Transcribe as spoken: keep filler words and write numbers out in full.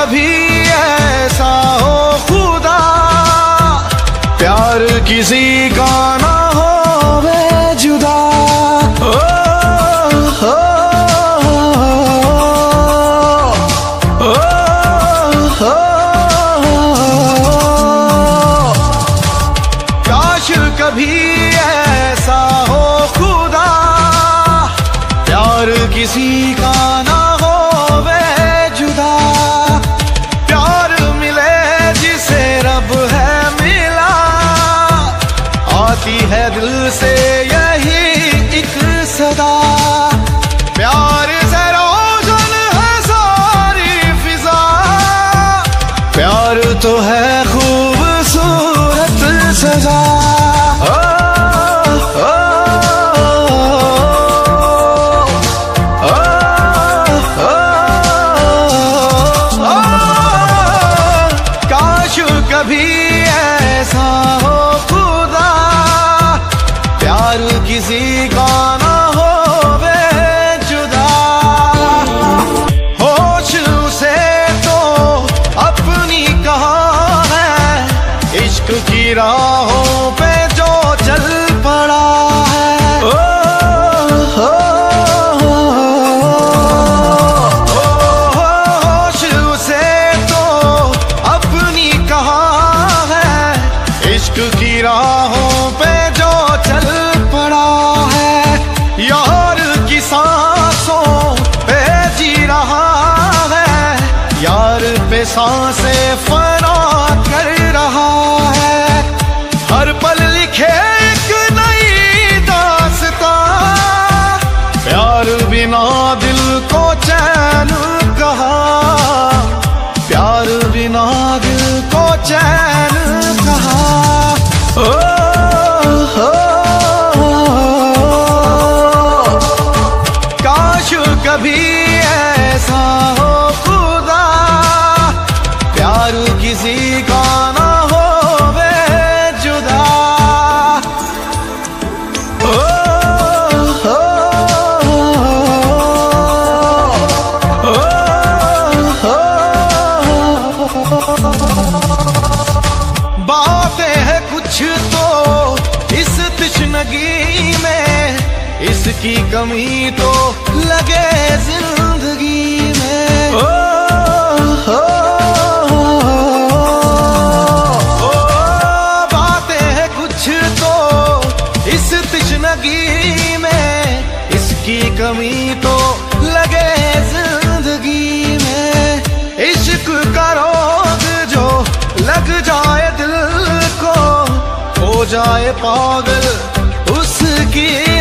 कभी ऐसा हो खुदा, प्यार किसी का ना हो वे जुदा। ओ, ओ, ओ, ओ, काश कभी ऐसा हो खुदा, प्यार किसी का ना हो वे जुदा। प्यार मिले जिसे रब है मिला, आती है दिल से यही एक सदा। प्यार से रोशन है सारी फिजा, प्यार तो है खूबसूरत सजा। कभी ऐसा हो खुदा, प्यार किसी का ना हो वे जुदा। होश उसे तो अपनी कहाँ है, इश्क की राहों पे जो चल पड़ा है। ओ, ओ, होश उसे तो अपनी कहाँ, इश्क की राहों पे जो चल पड़ा है। यार की सांसों पे जी रहा है, यार पे सांसें फना कर रहा है। हर पल लिखे एक नई दास्तां, प्यार बिना दिल को चैन कहाँ, प्यार बिना दिल को चैन कहाँ। ओ, ओ, काश कभी ऐसा हो खुदा, प्यार किसी का ना हो वे जुदा। ओ, ओ, ओ, बातें हैं कुछ तो इस तशनगी में, इसकी कमी तो लगे जिंदगी में। ओ, ओ, ओ, बातें हैं कुछ तो इस तशनगी में, इसकी कमी तो लगे जिंदगी में। इश्क का रोग जो लग जाए दिल को, हो जाए पागल उसकी